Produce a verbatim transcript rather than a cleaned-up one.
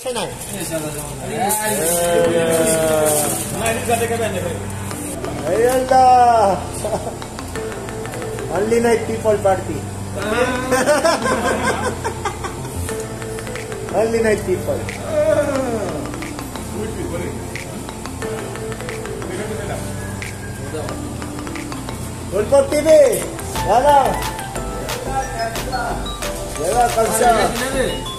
channel. Ayan lah. Only night people party. Only night people. Golpot T V. Yana. Yana, Kansa.